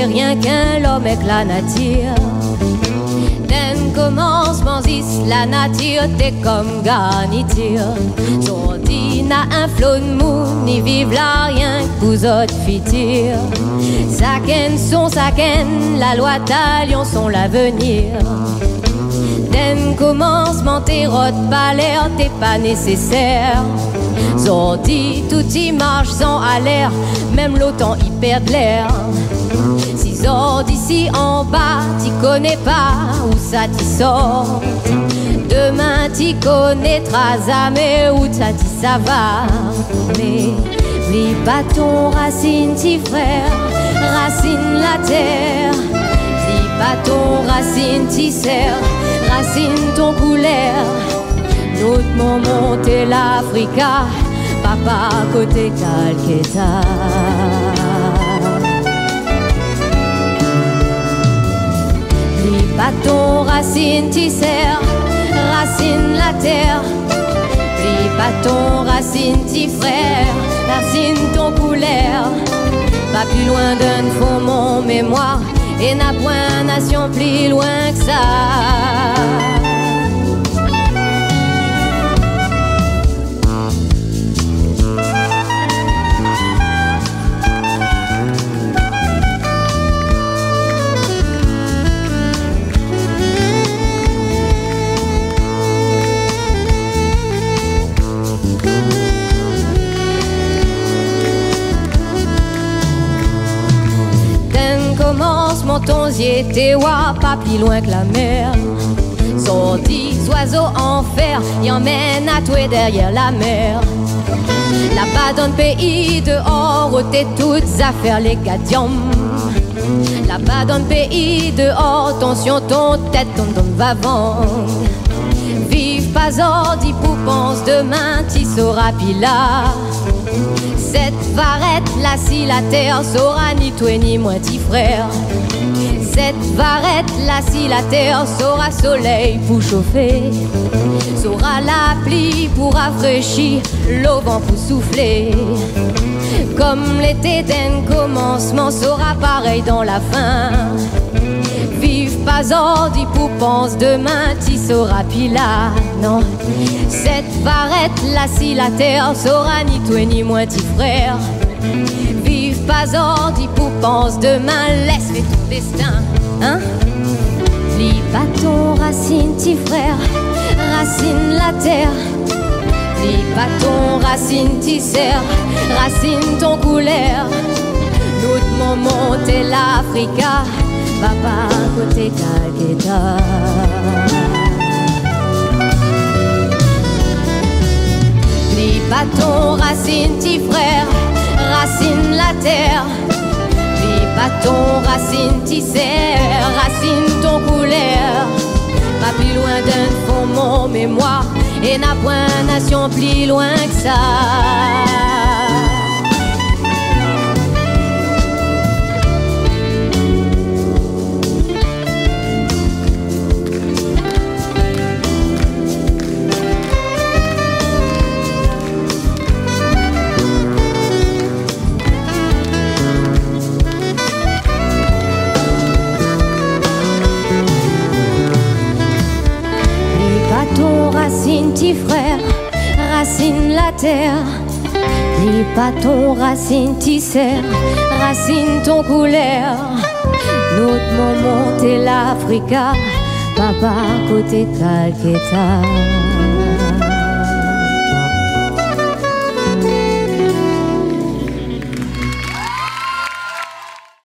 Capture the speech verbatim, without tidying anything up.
rien qu'un l'homme avec la nature. D'un commencement, la nature t'es comme garniture. Sorti n'a un flot de mou, ni vive là rien que vous autres futurs. Saken sont saken, la loi talion sont l'avenir. D'un commencement, t'es rotes pas l'air, t'es pas nécessaire. Sorti, tout y marche sans à l'air, même l'automne y perd l'air. Six heures d'ici en bas, t'y connais pas où ça t'y sort. Demain t'y connaîtras jamais où ça t'y ça va. Mais oublie pas ton racine, t'y frère, racine la terre. Oublie pas ton racine, t'y serre, racine ton couleur. Notre maman t'es l'Africa, papa côté Calcutta. Oublie pas ton racine, t'y serre, racine la terre. Oublie pas ton racine, t'y frère, racine ton couleur. Pas plus loin d'un fond mon mémoire, et n'a point nation plus loin que ça. Commencement ton t'es wa, pas plus loin que la mer. Sortis oiseaux en fer, y emmène à toi derrière la mer. Là-bas dans le pays dehors, où t'es toutes affaires les gadiums. Là-bas dans le pays dehors, tension ton tête, ton don va vendre. Vive pas ordi pour pense demain, t'y sauras pila. Cette varette là si la terre saura ni toi ni moi petit frère. Cette varette là si la terre saura soleil pour chauffer, saura la pluie pour rafraîchir, l'eau vent pour souffler. Comme l'été d'un commencement saura pareil dans la fin. Vive pas ordi pour pense demain t'y sauras pila. Non, cette varette là si la terre saura ni toi ni moi petit frère. Vive pas ordi pour pense demain, laisse faire ton destin, hein. Lis pas ton racine petit frère, racine la terre. Lis pas ton racine t'y serre, racine ton couleur. Notre maman t'es l'Africa, papa côté Calcutta. Lis pas ton racine petit frère, racine la terre. Lis pas ton racine t'y serre, racine ton couleur. Pas plus loin d'un fond mon mémoire, et n'a point nation plus loin que ça. Racine petit frère, racine la terre. Lis pas ton racine t'y serre, racine ton couleur. Notre maman t'es l'Africa, papa côté Calcutta.